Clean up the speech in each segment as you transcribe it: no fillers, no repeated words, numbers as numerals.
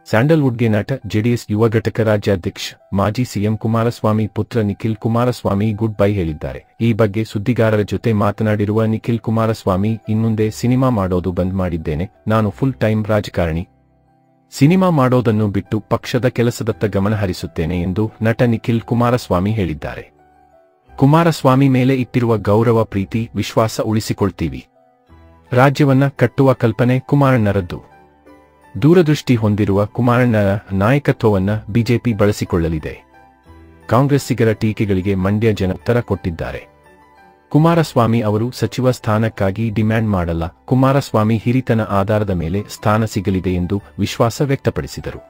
ಸ್ಯಾಂಡಲ್ವುಡ್ಗೆ ನಟ ಜೆಡಿಎಸ್ ಯುವ ಘಟಕ ರಾಜ್ಯಾಧ್ಯಕ್ಷ ಮಾಜಿ ಸಿಎಂ ಕುಮಾರಸ್ವಾಮಿ ಪುತ್ರ ನಿಖಿಲ್ ಕುಮಾರಸ್ವಾಮಿ ಗುಡ್ ಬೈ ಹೇಳಿದ್ದಾರೆ. ಈ ಬಗ್ಗೆ ಸುದ್ದಿಗಾರರ ಜೊತೆ ಮಾತನಾಡಿರುವ ನಿಖಿಲ್ ಕುಮಾರಸ್ವಾಮಿ, ಇನ್ಮುಂದೆ ಸಿನಿಮಾ ಮಾಡೋದು ಬಂದ್ ಮಾಡಿದ್ದೇನೆ. ನಾನು ಫುಲ್ ಟೈಮ್ ರಾಜಕಾರಣಿ. ಸಿನಿಮಾ ಮಾಡೋದನ್ನು ಬಿಟ್ಟು ಪಕ್ಷದ ಕೆಲಸದತ್ತ ಗಮನ ಹರಿಸುತ್ತೇನೆ ಎಂದು ನಟ ನಿಖಿಲ್ ಕುಮಾರಸ್ವಾಮಿ ಹೇಳಿದ್ದಾರೆ. ಕುಮಾರಸ್ವಾಮಿ ಮೇಲೆ ಇಟ್ಟಿರುವ ಗೌರವ, ಪ್ರೀತಿ, ವಿಶ್ವಾಸ ಉಳಿಸಿಕೊಳ್ತೀವಿ. ರಾಜ್ಯವನ್ನ ಕಟ್ಟುವ ಕಲ್ಪನೆ ಕುಮಾರಣ್ಣರದ್ದು. ದೂರದೃಷ್ಟಿ ಹೊಂದಿರುವ ಕುಮಾರಣ್ಣರ ನಾಯಕತ್ವವನ್ನ ಬಿಜೆಪಿ ಬಳಸಿಕೊಳ್ಳಲಿದೆ. ಕಾಂಗ್ರೆಸ್ಸಿಗರ ಟೀಕೆಗಳಿಗೆ ಮಂಡ್ಯ ಜನ ಉತ್ತರ ಕೊಟ್ಟಿದ್ದಾರೆ. ಕುಮಾರಸ್ವಾಮಿ ಅವರು ಸಚಿವ ಸ್ಥಾನಕ್ಕಾಗಿ ಡಿಮ್ಯಾಂಡ್ ಮಾಡಲ್ಲ. ಕುಮಾರಸ್ವಾಮಿ ಹಿರಿತನ ಆಧಾರದ ಮೇಲೆ ಸ್ಥಾನ ಸಿಗಲಿದೆ ಎಂದು ವಿಶ್ವಾಸ ವ್ಯಕ್ತಪಡಿಸಿದರು.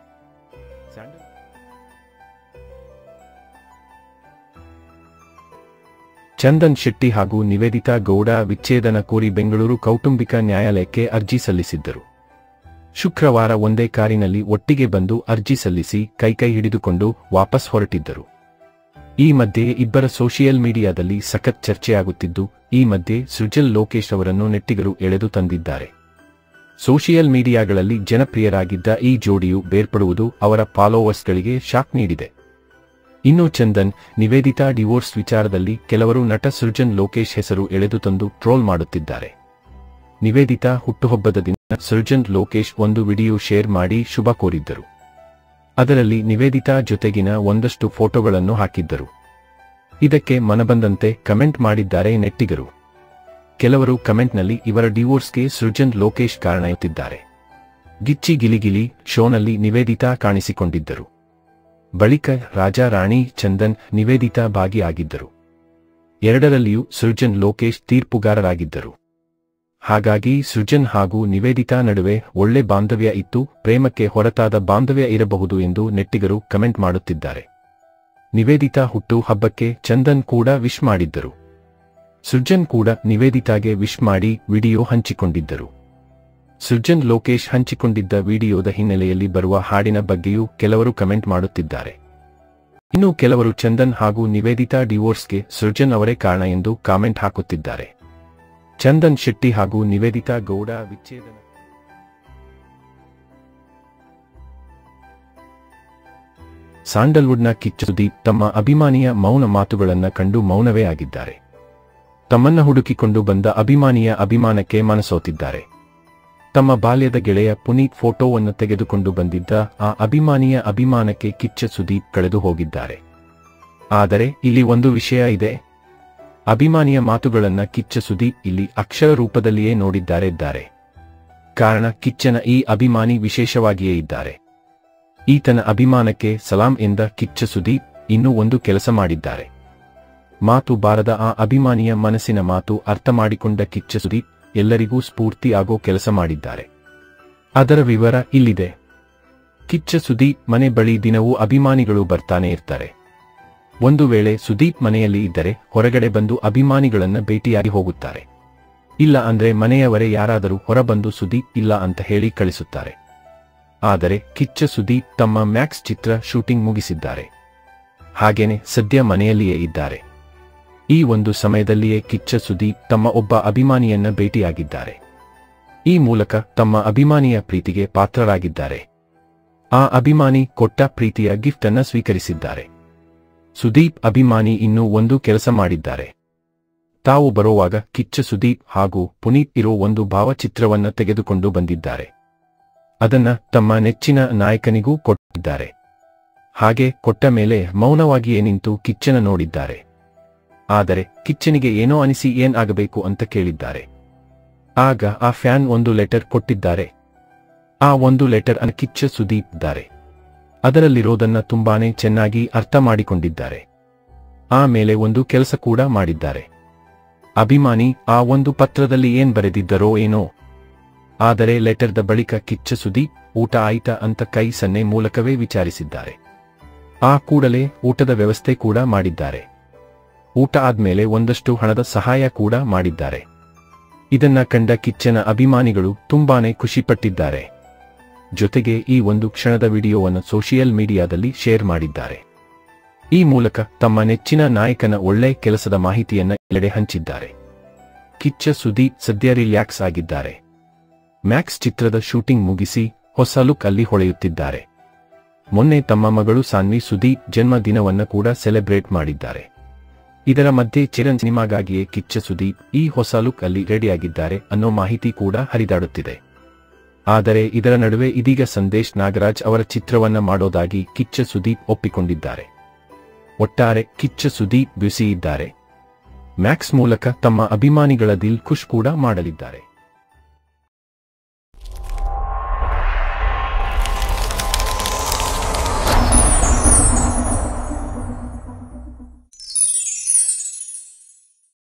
ಚಂದನ್ ಶೆಟ್ಟಿ ಹಾಗೂ ನಿವೇದಿತಾ ಗೌಡ ವಿಚ್ಛೇದನ ಕೋರಿ ಬೆಂಗಳೂರು ಕೌಟುಂಬಿಕ ನ್ಯಾಯಾಲಯಕ್ಕೆ ಅರ್ಜಿ ಸಲ್ಲಿಸಿದ್ದರು. ಶುಕ್ರವಾರ ಒಂದೇ ಕಾರಿನಲ್ಲಿ ಒಟ್ಟಿಗೆ ಬಂದು ಅರ್ಜಿ ಸಲ್ಲಿಸಿ ಕೈ ಹಿಡಿದುಕೊಂಡು ವಾಪಸ್ ಹೊರಟಿದ್ದರು. ಈ ಮಧ್ಯೆ ಇಬ್ಬರ ಸೋಷಿಯಲ್ ಮೀಡಿಯಾದಲ್ಲಿ ಸಖತ್ ಚರ್ಚೆಯಾಗುತ್ತಿದ್ದು, ಈ ಮಧ್ಯೆ ಸೃಜಲ್ ಲೋಕೇಶ್ ಅವರನ್ನು ನೆಟ್ಟಿಗರು ಎಳೆದು ತಂದಿದ್ದಾರೆ. ಸೋಷಿಯಲ್ ಮೀಡಿಯಾಗಳಲ್ಲಿ ಜನಪ್ರಿಯರಾಗಿದ್ದ ಈ ಜೋಡಿಯು ಬೇರ್ಪಡುವುದು ಅವರ ಫಾಲೋವರ್ಸ್ಗಳಿಗೆ ಶಾಕ್ ನೀಡಿದೆ. ಇನ್ನು ಚಂದನ್ ನಿವೇದಿತಾ ಡಿವೋರ್ಸ್ ವಿಚಾರದಲ್ಲಿ ಕೆಲವರು ನಟ ಸೃಜನ್ ಲೋಕೇಶ್ ಹೆಸರು ಎಳೆದು ತಂದು ಟ್ರೋಲ್ ಮಾಡುತ್ತಿದ್ದಾರೆ. ನಿವೇದಿತಾ ಹುಟ್ಟುಹಬ್ಬದ ದಿನ ಸೃಜನ್ ಲೋಕೇಶ್ ಒಂದು ವಿಡಿಯೋ ಶೇರ್ ಮಾಡಿ ಶುಭ ಕೋರಿದ್ದರು. ಅದರಲ್ಲಿ ನಿವೇದಿತಾ ಜೊತೆಗಿನ ಒಂದಷ್ಟು ಫೋಟೋಗಳನ್ನು ಹಾಕಿದ್ದರು. ಇದಕ್ಕೆ ಮನಬಂದಂತೆ ಕಮೆಂಟ್ ಮಾಡಿದ್ದಾರೆ ನೆಟ್ಟಿಗರು. ಕೆಲವರು ಕಮೆಂಟ್ನಲ್ಲಿ ಇವರ ಡಿವೋರ್ಸ್ಗೆ ಸೃಜನ್ ಲೋಕೇಶ್ ಕಾರಣ ಎನ್ನುತ್ತಿದ್ದಾರೆ. ಗಿಚ್ಚಿ ಗಿಲಿಗಿಲಿ ಶೋನಲ್ಲಿ ನಿವೇದಿತಾ ಕಾಣಿಸಿಕೊಂಡಿದ್ದರು. ಬಳಿಕ ರಾಜಾ ರಾಣಿ, ಚಂದನ್, ನಿವೇದಿತಾ ಭಾಗಿಯಾಗಿದ್ದರು. ಎರಡರಲ್ಲಿಯೂ ಸೃಜನ್ ಲೋಕೇಶ್ ತೀರ್ಪುಗಾರರಾಗಿದ್ದರು. ಹಾಗಾಗಿ ಸೃಜನ್ ಹಾಗೂ ನಿವೇದಿತಾ ನಡುವೆ ಒಳ್ಳೆ ಬಾಂಧವ್ಯ ಇತ್ತು, ಪ್ರೇಮಕ್ಕೆ ಹೊರತಾದ ಬಾಂಧವ್ಯ ಇರಬಹುದು ಎಂದು ನೆಟ್ಟಿಗರು ಕಮೆಂಟ್ ಮಾಡುತ್ತಿದ್ದಾರೆ. ನಿವೇದಿತಾ ಹುಟ್ಟು ಹಬ್ಬಕ್ಕೆ ಚಂದನ್ ಕೂಡ ವಿಶ್ ಮಾಡಿದ್ದರು. ಸೃಜನ್ ಕೂಡ ನಿವೇದಿತಾಗೆ ವಿಶ್ ಮಾಡಿ ವಿಡಿಯೋ ಹಂಚಿಕೊಂಡಿದ್ದರು. ಸೃಜನ್ ಲೋಕೇಶ್ ಹಂಚಿಕೊಂಡಿದ್ದ ವಿಡಿಯೋದ ಹಿನ್ನೆಲೆಯಲ್ಲಿ ಬರುವ ಹಾಡಿನ ಬಗ್ಗೆಯೂ ಕೆಲವರು ಕಮೆಂಟ್ ಮಾಡುತ್ತಿದ್ದಾರೆ. ಇನ್ನು ಕೆಲವರು ಚಂದನ್ ಹಾಗೂ ನಿವೇದಿತಾ ಡಿವೋರ್ಸ್ಗೆ ಸೃಜನ್ ಅವರೇ ಕಾರಣ ಎಂದು ಕಾಮೆಂಟ್ ಹಾಕುತ್ತಿದ್ದಾರೆ. ಚಂದನ್ ಶೆಟ್ಟಿ ಹಾಗೂ ನಿವೇದಿತಾ ಗೌಡ ವಿಚ್ಛೇದನ. ಸ್ಯಾಂಡಲ್ವುಡ್ನ ಕಿಚ್ಚ ಸುದೀಪ್ ತಮ್ಮ ಅಭಿಮಾನಿಯ ಮೌನ ಮಾತುಗಳನ್ನ ಕಂಡು ಮೌನವೇ ಆಗಿದ್ದಾರೆ. ತಮ್ಮನ್ನ ಹುಡುಕಿಕೊಂಡು ಬಂದ ಅಭಿಮಾನಿಯ ಅಭಿಮಾನಕ್ಕೆ ಮನಸೋತಿದ್ದಾರೆ. ತಮ್ಮ ಬಾಲ್ಯದ ಗೆಳೆಯ ಪುನೀತ್ ಫೋಟೋವನ್ನು ತೆಗೆದುಕೊಂಡು ಬಂದಿದ್ದ ಆ ಅಭಿಮಾನಿಯ ಅಭಿಮಾನಕ್ಕೆ ಕಿಚ್ಚ ಸುದೀಪ್ ಕಳೆದು ಹೋಗಿದ್ದಾರೆ. ಆದರೆ ಇಲ್ಲಿ ಒಂದು ವಿಷಯ ಇದೆ. ಅಭಿಮಾನಿಯ ಮಾತುಗಳನ್ನ ಕಿಚ್ಚ ಸುದೀಪ್ ಇಲ್ಲಿ ಅಕ್ಷರ ರೂಪದಲ್ಲಿಯೇ ನೋಡಿದ್ದಾರೆ. ಕಾರಣ, ಕಿಚ್ಚನ ಈ ಅಭಿಮಾನಿ ವಿಶೇಷವಾಗಿಯೇ ಇದ್ದಾರೆ. ಈತನ ಅಭಿಮಾನಕ್ಕೆ ಸಲಾಂ ಎಂದ ಕಿಚ್ಚ ಸುದೀಪ್ ಇನ್ನೂ ಒಂದು ಕೆಲಸ ಮಾಡಿದ್ದಾರೆ. ಮಾತು ಬಾರದ ಆ ಅಭಿಮಾನಿಯ ಮನಸ್ಸಿನ ಮಾತು ಅರ್ಥ ಮಾಡಿಕೊಂಡ ಕಿಚ್ಚ ಸುದೀಪ್ ಎಲ್ಲರಿಗೂ ಸ್ಫೂರ್ತಿ ಆಗೋ ಕೆಲಸ ಮಾಡಿದ್ದಾರೆ. ಅದರ ವಿವರ ಇಲ್ಲಿದೆ. ಕಿಚ್ಚ ಸುದೀಪ್ ಮನೆ ಬಳಿ ದಿನವೂ ಅಭಿಮಾನಿಗಳು ಬರ್ತಾನೆ ಇರ್ತಾರೆ. ಒಂದು ವೇಳೆ ಸುದೀಪ್ ಮನೆಯಲ್ಲಿ ಇದ್ದರೆ ಹೊರಗಡೆ ಬಂದು ಅಭಿಮಾನಿಗಳನ್ನ ಭೇಟಿಯಾಗಿ ಹೋಗುತ್ತಾರೆ. ಇಲ್ಲ ಅಂದ್ರೆ ಮನೆಯವರೇ ಯಾರಾದರೂ ಹೊರಬಂದು ಸುದೀಪ್ ಇಲ್ಲ ಅಂತ ಹೇಳಿ ಕಳಿಸುತ್ತಾರೆ. ಆದರೆ ಕಿಚ್ಚ ಸುದೀಪ್ ತಮ್ಮ ಮ್ಯಾಕ್ಸ್ ಚಿತ್ರ ಶೂಟಿಂಗ್ ಮುಗಿಸಿದ್ದಾರೆ. ಹಾಗೇನೆ ಸದ್ಯ ಮನೆಯಲ್ಲಿಯೇ ಇದ್ದಾರೆ. ಈ ಒಂದು ಸಮಯದಲ್ಲಿಯೇ ಕಿಚ್ಚ ಸುದೀಪ್ ತಮ್ಮ ಒಬ್ಬ ಅಭಿಮಾನಿಯನ್ನ ಭೇಟಿಯಾಗಿದ್ದಾರೆ. ಈ ಮೂಲಕ ತಮ್ಮ ಅಭಿಮಾನಿಯ ಪ್ರೀತಿಗೆ ಪಾತ್ರರಾಗಿದ್ದಾರೆ. ಆ ಅಭಿಮಾನಿ ಕೊಟ್ಟ ಪ್ರೀತಿಯ ಗಿಫ್ಟ್ ಅನ್ನ ಸ್ವೀಕರಿಸಿದ್ದಾರೆ. ಸುದೀಪ್ ಅಭಿಮಾನಿ ಇನ್ನೂ ಒಂದು ಕೆಲಸ ಮಾಡಿದ್ದಾರೆ. ತಾವು ಬರುವಾಗ ಕಿಚ್ಚ ಸುದೀಪ್ ಹಾಗೂ ಪುನೀತ್ ಇರೋ ಒಂದು ಭಾವಚಿತ್ರವನ್ನ ತೆಗೆದುಕೊಂಡು ಬಂದಿದ್ದಾರೆ. ಅದನ್ನ ತಮ್ಮ ನೆಚ್ಚಿನ ನಾಯಕನಿಗೂ ಕೊಟ್ಟಿದ್ದಾರೆ. ಹಾಗೆ ಕೊಟ್ಟ ಮೇಲೆ ಮೌನವಾಗಿಯೇ ನಿಂತು ಕಿಚ್ಚನ ನೋಡಿದ್ದಾರೆ. ಆದರೆ ಕಿಚ್ಚನಿಗೆ ಏನೋ ಅನಿಸಿ ಏನ್ ಆಗಬೇಕು ಅಂತ ಕೇಳಿದ್ದಾರೆ. ಆಗ ಆ ಫ್ಯಾನ್ ಒಂದು ಲೆಟರ್ ಕೊಟ್ಟಿದ್ದಾರೆ. ಆ ಒಂದು ಲೆಟರ್ ಅನ್ನು ಕಿಚ್ಚ ಸುದೀಪ್ ಇದ್ದಾರೆ. ಅದರಲ್ಲಿರೋದನ್ನ ತುಂಬಾನೇ ಚೆನ್ನಾಗಿ ಅರ್ಥ ಮಾಡಿಕೊಂಡಿದ್ದಾರೆ. ಆಮೇಲೆ ಒಂದು ಕೆಲಸ ಕೂಡ ಮಾಡಿದ್ದಾರೆ. ಅಭಿಮಾನಿ ಆ ಒಂದು ಪತ್ರದಲ್ಲಿ ಏನ್ ಬರೆದಿದ್ದರೋ ಏನೋ. ಆದರೆ ಲೆಟರ್ದ ಬಳಿಕ ಕಿಚ್ಚ ಸುದೀಪ್ ಊಟ ಆಯ್ತಾ ಅಂತ ಕೈ ಸನ್ನೆ ಮೂಲಕವೇ ವಿಚಾರಿಸಿದ್ದಾರೆ. ಆ ಕೂಡಲೇ ಊಟದ ವ್ಯವಸ್ಥೆ ಕೂಡ ಮಾಡಿದ್ದಾರೆ. ಊಟ ಆದ್ಮೇಲೆ ಒಂದಷ್ಟು ಹಣದ ಸಹಾಯ ಕೂಡ ಮಾಡಿದ್ದಾರೆ. ಇದನ್ನ ಕಂಡ ಕಿಚ್ಚನ ಅಭಿಮಾನಿಗಳು ತುಂಬಾನೇ ಖುಷಿಪಟ್ಟಿದ್ದಾರೆ. ಜೊತೆಗೆ ಈ ಒಂದು ಕ್ಷಣದ ವಿಡಿಯೋವನ್ನು ಸೋಷಿಯಲ್ ಮೀಡಿಯಾದಲ್ಲಿ ಶೇರ್ ಮಾಡಿದ್ದಾರೆ. ಈ ಮೂಲಕ ತಮ್ಮ ನೆಚ್ಚಿನ ನಾಯಕನ ಒಳ್ಳೆ ಕೆಲಸದ ಮಾಹಿತಿಯನ್ನ ಎಲ್ಲೆಡೆ ಹಂಚಿದ್ದಾರೆ. ಕಿಚ್ಚ ಸುದೀಪ್ ಸದ್ಯ ರಿಲ್ಯಾಕ್ಸ್ ಆಗಿದ್ದಾರೆ. ಮ್ಯಾಕ್ಸ್ ಚಿತ್ರದ ಶೂಟಿಂಗ್ ಮುಗಿಸಿ ಹೊಸ ಲುಕ್ ಅಲ್ಲಿ ಹೊಳೆಯುತ್ತಿದ್ದಾರೆ. ಮೊನ್ನೆ ತಮ್ಮ ಮಗಳು ಸಾನ್ವಿ ಸುದೀಪ್ ಜನ್ಮದಿನವನ್ನ ಕೂಡ ಸೆಲೆಬ್ರೇಟ್ ಮಾಡಿದ್ದಾರೆ. ಇದರ ಮಧ್ಯೆ ಚಿರಂಜೀವಿ ಸಿನಿಮಾಗಾಗಿಯೇ ಕಿಚ್ಚ ಸುದೀಪ್ ಈ ಹೊಸ ಲುಕ್ ಅಲ್ಲಿ ರೆಡಿಯಾಗಿದ್ದಾರೆ ಅನ್ನೋ ಮಾಹಿತಿ ಕೂಡ ಹರಿದಾಡುತ್ತಿದೆ. ಆದರೆ ಇದರ ನಡುವೆ ಇದೀಗ ಸಂದೇಶ್ ನಾಗರಾಜ್ ಅವರ ಚಿತ್ರವನ್ನ ಮಾಡೋದಾಗಿ ಕಿಚ್ಚ ಸುದೀಪ್ ಒಪ್ಪಿಕೊಂಡಿದ್ದಾರೆ. ಒಟ್ಟಾರೆ ಕಿಚ್ಚ ಸುದೀಪ್ ಬ್ಯುಸಿ ಇದ್ದಾರೆ. ಮ್ಯಾಕ್ಸ್ ಮೂಲಕ ತಮ್ಮ ಅಭಿಮಾನಿಗಳ ದಿಲ್ ಖುಷ್ ಕೂಡ ಮಾಡಲಿದ್ದಾರೆ.